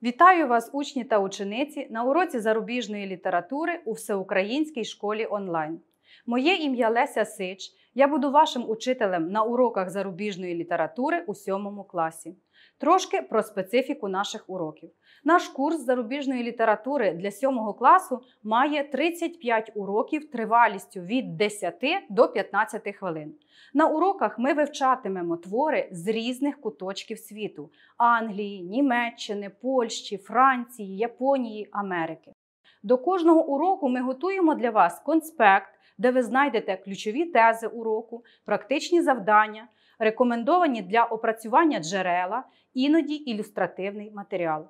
Вітаю вас, учні та учениці, на уроці зарубіжної літератури у Всеукраїнській школі онлайн. Моє ім'я Леся Сич, я буду вашим учителем на уроках зарубіжної літератури у 7 класі. Трошки про специфіку наших уроків. Наш курс зарубіжної літератури для 7 класу має 35 уроків тривалістю від 10 до 15 хвилин. На уроках ми вивчатимемо твори з різних куточків світу – Англії, Німеччини, Польщі, Франції, Японії, Америки. До кожного уроку ми готуємо для вас конспект, де ви знайдете ключові тези уроку, практичні завдання, рекомендовані для опрацювання джерела, іноді ілюстративний матеріал.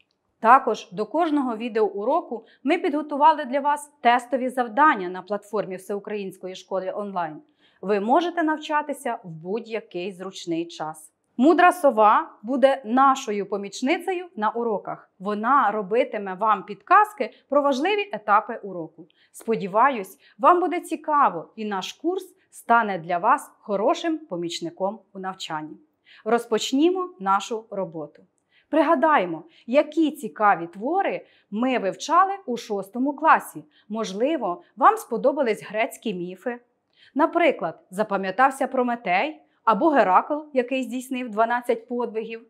Також до кожного відеоуроку ми підготували для вас тестові завдання на платформі Всеукраїнської школи онлайн. Ви можете навчатися в будь-який зручний час. Мудра сова буде нашою помічницею на уроках. Вона робитиме вам підказки про важливі етапи уроку. Сподіваюсь, вам буде цікаво і наш курс стане для вас хорошим помічником у навчанні. Розпочнімо нашу роботу. Пригадаємо, які цікаві твори ми вивчали у 6 класі. Можливо, вам сподобались грецькі міфи. Наприклад, запам'ятався Прометей або Геракл, який здійснив 12 подвигів.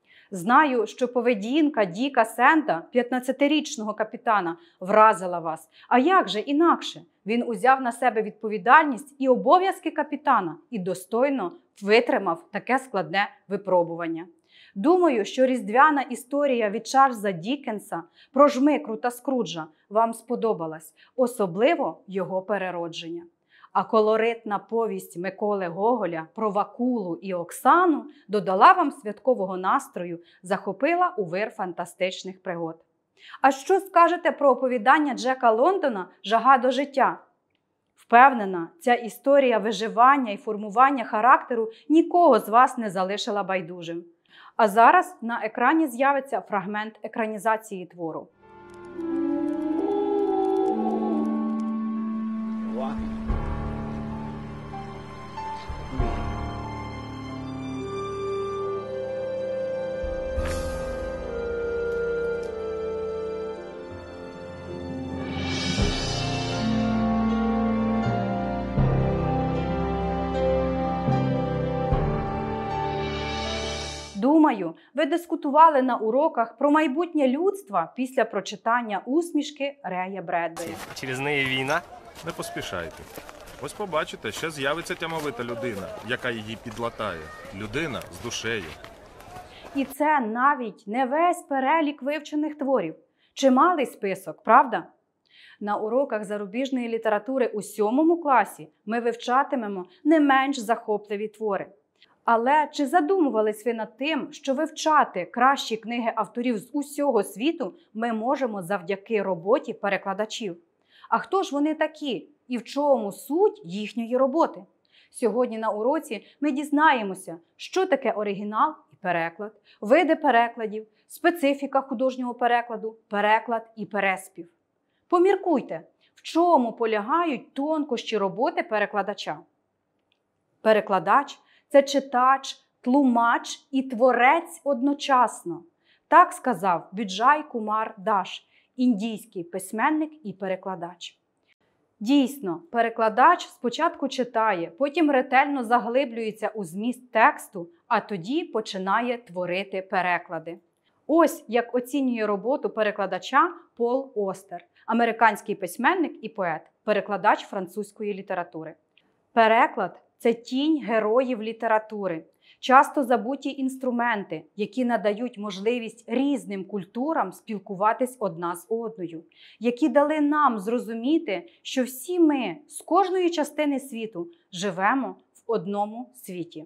Знаю, що поведінка Діка Сента, 15-річного капітана, вразила вас. А як же інакше? Він узяв на себе відповідальність і обов'язки капітана і достойно витримав таке складне випробування. Думаю, що різдвяна історія від Чарльза Діккенса про Жмикру та Скруджа вам сподобалась, особливо його переродження. А колоритна повість Миколи Гоголя про Вакулу і Оксану додала вам святкового настрою, захопила у вир фантастичних пригод. А що скажете про оповідання Джека Лондона «Жага до життя»? Впевнена, ця історія виживання і формування характеру нікого з вас не залишила байдужим. А зараз на екрані з'явиться фрагмент екранізації твору. Думаю, ви дискутували на уроках про майбутнє людства після прочитання «Усмішки» Рея Бредбері. Через неї війна? Не поспішайте. Ось побачите, ще з'явиться тямовита людина, яка її підлатає. Людина з душею. І це навіть не весь перелік вивчених творів. Чималий список, правда? На уроках зарубіжної літератури у 7 класі ми вивчатимемо не менш захопливі твори. Але чи задумувались ви над тим, що вивчати кращі книги авторів з усього світу ми можемо завдяки роботі перекладачів? А хто ж вони такі і в чому суть їхньої роботи? Сьогодні на уроці ми дізнаємося, що таке оригінал і переклад, види перекладів, специфіка художнього перекладу, переклад і переспів. Поміркуйте, в чому полягають тонкощі роботи перекладача. Перекладач – це читач, тлумач і творець одночасно. Так сказав Біджай Кумар Даш, індійський письменник і перекладач. Дійсно, перекладач спочатку читає, потім ретельно заглиблюється у зміст тексту, а тоді починає творити переклади. Ось як оцінює роботу перекладача Пол Остер, американський письменник і поет, перекладач французької літератури. Переклад – це тінь героїв літератури, часто забуті інструменти, які надають можливість різним культурам спілкуватись одна з одною, які дали нам зрозуміти, що всі ми з кожної частини світу живемо в одному світі.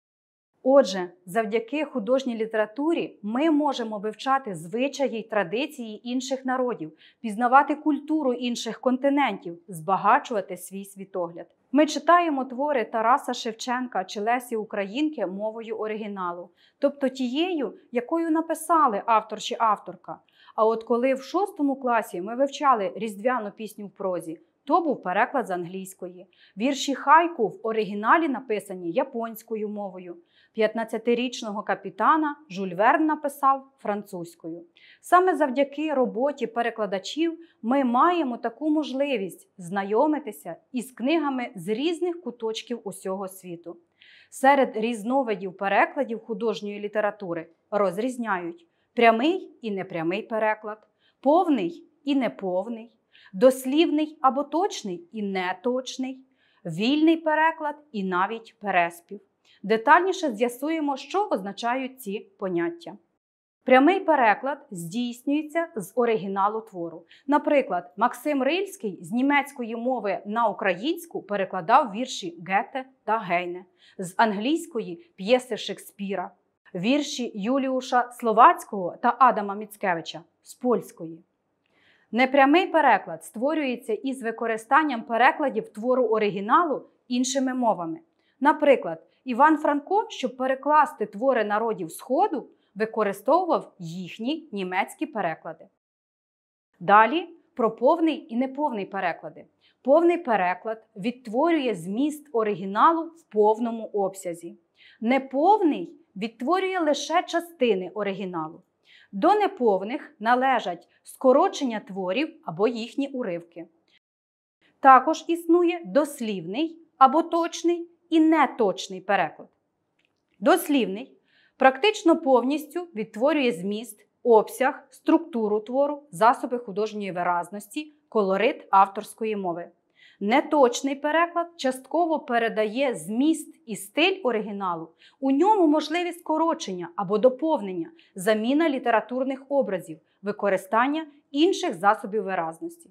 Отже, завдяки художній літературі ми можемо вивчати звичаї й традиції інших народів, пізнавати культуру інших континентів, збагачувати свій світогляд. Ми читаємо твори Тараса Шевченка чи Лесі Українки мовою оригіналу, тобто тією, якою написали автор чи авторка. А от коли в 6 класі ми вивчали різдвяну пісню в прозі, то був переклад з англійської. Вірші хайку в оригіналі написані японською мовою. 15-річного капітана Жюль Верн написав французькою. Саме завдяки роботі перекладачів ми маємо таку можливість знайомитися із книгами з різних куточків усього світу. Серед різновидів перекладів художньої літератури розрізняють прямий і непрямий переклад, повний і неповний, дослівний або точний і неточний, вільний переклад і навіть переспів. Детальніше з'ясуємо, що означають ці поняття. Прямий переклад здійснюється з оригіналу твору. Наприклад, Максим Рильський з німецької мови на українську перекладав вірші Гете та Гейне, з англійської – п'єси Шекспіра, вірші Юліуша Словацького та Адама Міцкевича з польської. Непрямий переклад створюється із використанням перекладів твору оригіналу іншими мовами. Наприклад, Іван Франко, щоб перекласти твори народів Сходу, використовував їхні німецькі переклади. Далі про повний і неповний переклади. Повний переклад відтворює зміст оригіналу в повному обсязі. Неповний відтворює лише частини оригіналу. До неповних належать скорочення творів або їхні уривки. Також існує дослівний або точний і неточний переклад. Дослівний практично повністю відтворює зміст, обсяг, структуру твору, засоби художньої виразності, колорит авторської мови. Неточний переклад частково передає зміст і стиль оригіналу. У ньому можливі скорочення або доповнення, заміна літературних образів, використання інших засобів виразності.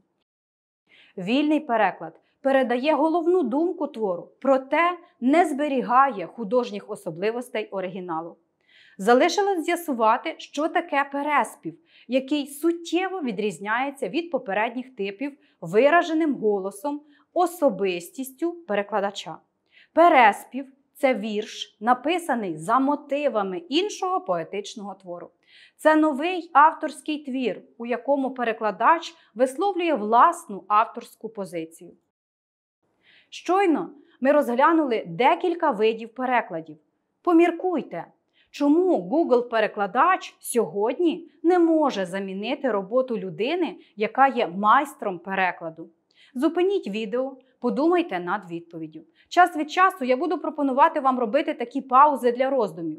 Вільний переклад передає головну думку твору, проте не зберігає художніх особливостей оригіналу. Залишилось з'ясувати, що таке переспів, який суттєво відрізняється від попередніх типів вираженим голосом, особистістю перекладача. Переспів – це вірш, написаний за мотивами іншого поетичного твору. Це новий авторський твір, у якому перекладач висловлює власну авторську позицію. Щойно ми розглянули декілька видів перекладів. Поміркуйте, чому Google-перекладач сьогодні не може замінити роботу людини, яка є майстром перекладу? Зупиніть відео, подумайте над відповіддю. Час від часу я буду пропонувати вам робити такі паузи для роздумів.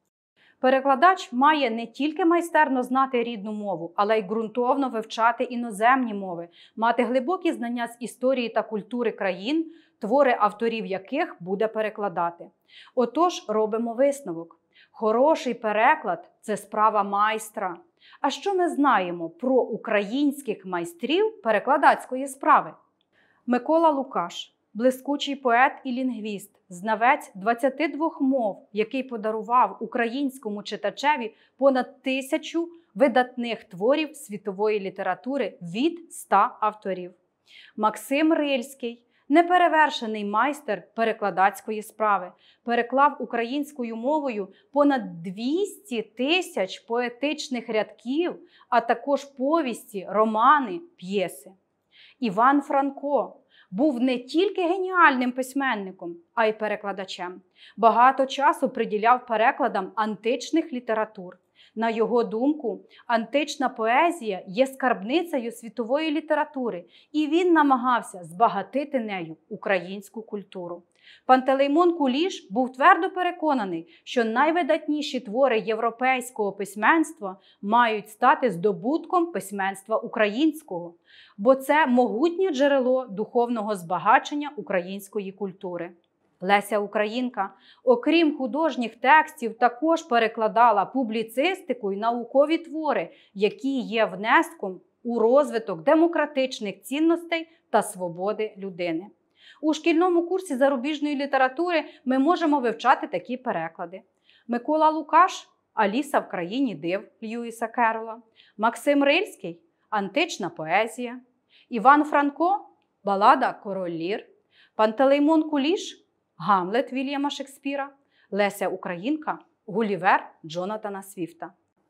Перекладач має не тільки майстерно знати рідну мову, але й ґрунтовно вивчати іноземні мови, мати глибокі знання з історії та культури країн, твори авторів яких буде перекладати. Отож, робимо висновок. Хороший переклад – це справа майстра. А що ми знаємо про українських майстрів перекладацької справи? Микола Лукаш – блискучий поет і лінгвіст, знавець 22 мов, який подарував українському читачеві понад 1000 видатних творів світової літератури від 100 авторів. Максим Рильський – неперевершений майстер перекладацької справи, переклав українською мовою понад 200 тисяч поетичних рядків, а також повісті, романи, п'єси. Іван Франко був не тільки геніальним письменником, а й перекладачем. Багато часу приділяв перекладам античних літератур. На його думку, антична поезія є скарбницею світової літератури, і він намагався збагатити нею українську культуру. Пантелеймон Куліш був твердо переконаний, що найвидатніші твори європейського письменства мають стати здобутком письменства українського, бо це могутнє джерело духовного збагачення української культури. Леся Українка, окрім художніх текстів, також перекладала публіцистику й наукові твори, які є внеском у розвиток демократичних цінностей та свободи людини. У шкільному курсі зарубіжної літератури ми можемо вивчати такі переклади. Микола Лукаш – «Аліса в країні див» Льюіса Керрола, Максим Рильський – «Антична поезія», Іван Франко – «Балада «Король Лір», Пантелеймон Куліш – «Гамлет» Вільяма Шекспіра, Леся Українка – «Гулівер» Джонатана Свіфта.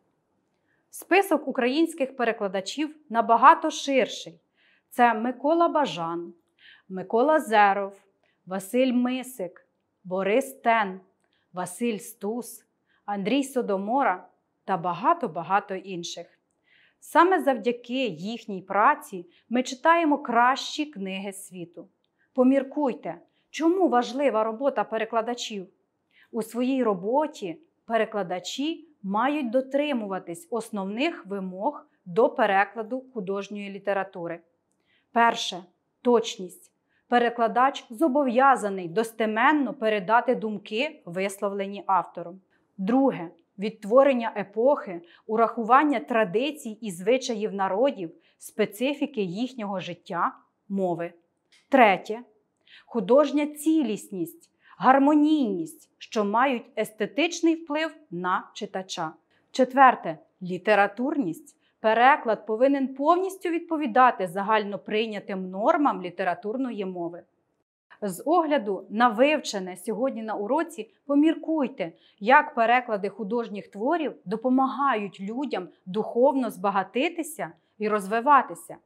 Список українських перекладачів набагато ширший. Це Микола Бажан, Микола Зеров, Василь Мисик, Борис Тен, Василь Стус, Андрій Содомора та багато-багато інших. Саме завдяки їхній праці ми читаємо кращі книги світу. Поміркуйте, чому важлива робота перекладачів? У своїй роботі перекладачі мають дотримуватись основних вимог до перекладу художньої літератури. Перше – точність. Перекладач зобов'язаний достеменно передати думки, висловлені автором. Друге – відтворення епохи, урахування традицій і звичаїв народів, специфіки їхнього життя, мови. Третє – художня цілісність, гармонійність, що мають естетичний вплив на читача. Четверте – літературність. Переклад повинен повністю відповідати загально прийнятим нормам літературної мови. З огляду на вивчене сьогодні на уроці поміркуйте, як переклади художніх творів допомагають людям духовно збагатитися і розвиватися.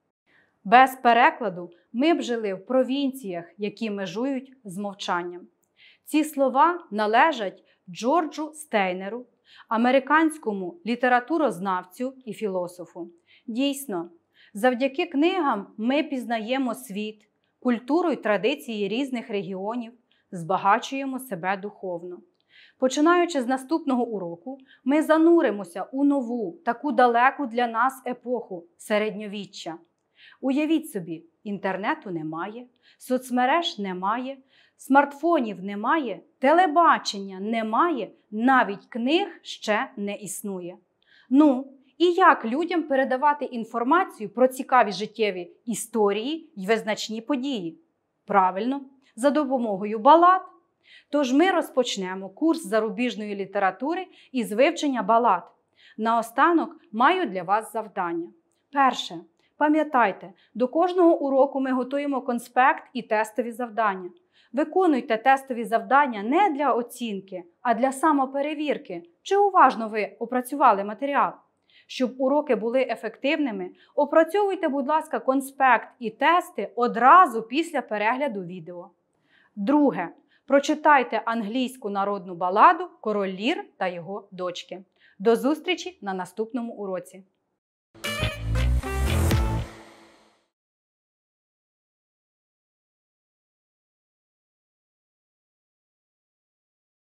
Без перекладу ми б жили в провінціях, які межують з мовчанням. Ці слова належать Джорджу Стейнеру, американському літературознавцю і філософу. Дійсно, завдяки книгам ми пізнаємо світ, культуру і традиції різних регіонів, збагачуємо себе духовно. Починаючи з наступного уроку, ми зануримося у нову, таку далеку для нас епоху – середньовіччя. Уявіть собі, інтернету немає, соцмереж немає, смартфонів немає, телебачення немає, навіть книг ще не існує. Ну, і як людям передавати інформацію про цікаві життєві історії й визначні події? Правильно, за допомогою балад. Тож ми розпочнемо курс зарубіжної літератури із вивчення балад. Наостанок маю для вас завдання. Перше. Пам'ятайте, до кожного уроку ми готуємо конспект і тестові завдання. Виконуйте тестові завдання не для оцінки, а для самоперевірки, чи уважно ви опрацювали матеріал. Щоб уроки були ефективними, опрацьовуйте, будь ласка, конспект і тести одразу після перегляду відео. Друге. Прочитайте англійську народну баладу «Король Лір та його дочки». До зустрічі на наступному уроці!